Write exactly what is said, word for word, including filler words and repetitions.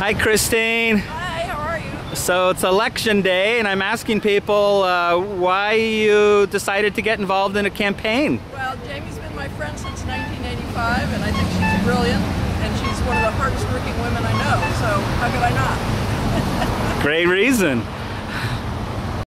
Hi, Christine. Hi, how are you? So it's election day, and I'm asking people uh, why you decided to get involved in a campaign. Well, Jamie's been my friend since nineteen eighty-five, and I think she's brilliant, and she's one of the hardest working women I know, so how could I not? Great reason.